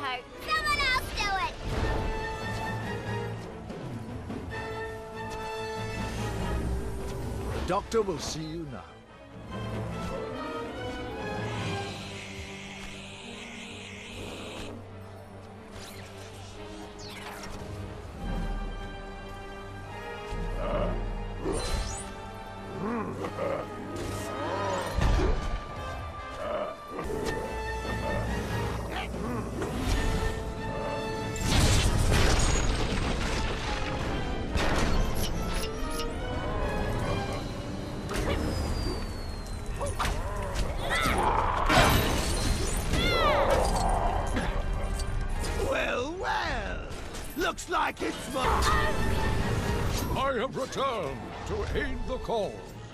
part. Someone else do it! The doctor will see you now. Looks like it's my... I have returned to aid the cause.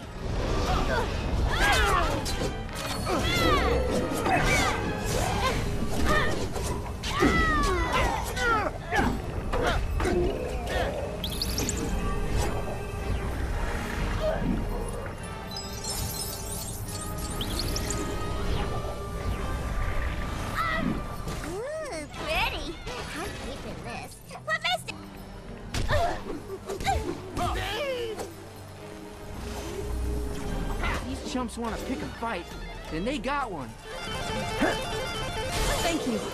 Chumps want to pick a fight, then they got one. Thank you.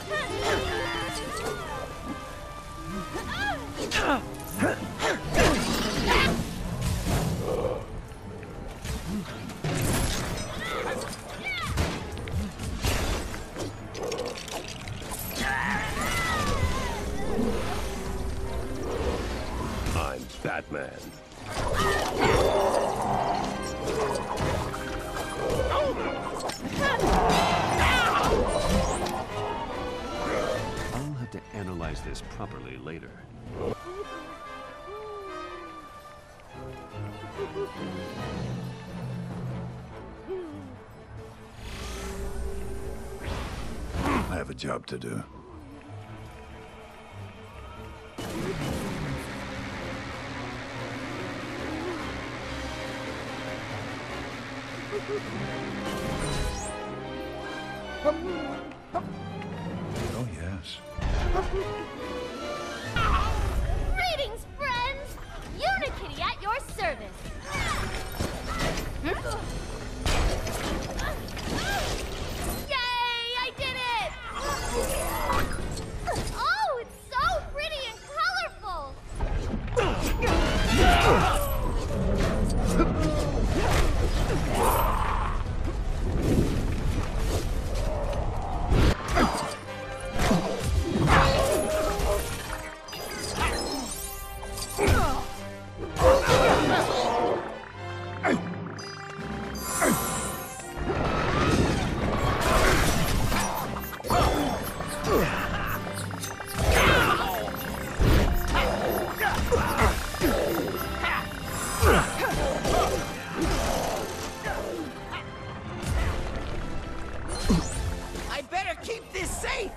I'm Batman. I'll have to analyze this properly later. I have a job to do. Oh, yes. Greetings, friends! Unikitty at your service! Yay! I did it! Oh, it's so pretty and colorful! I better keep this safe!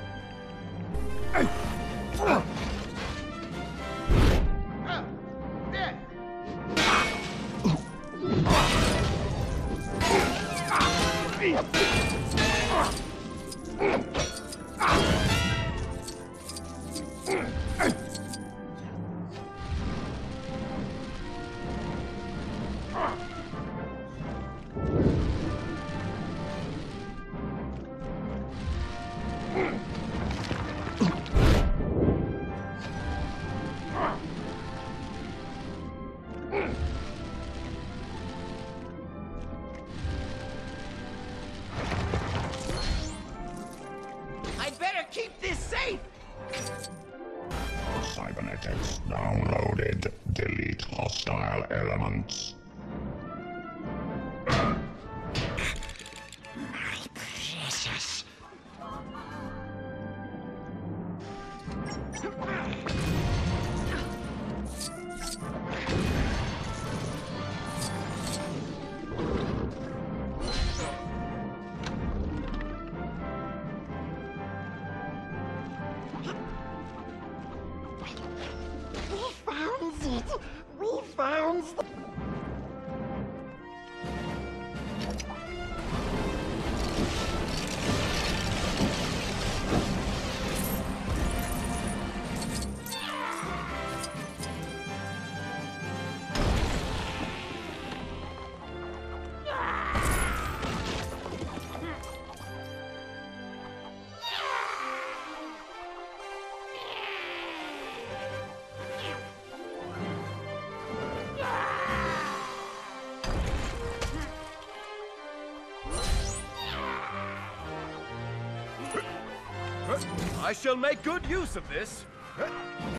I better keep this safe! Cybernetics downloaded. Delete hostile elements. My precious. We found the... I shall make good use of this.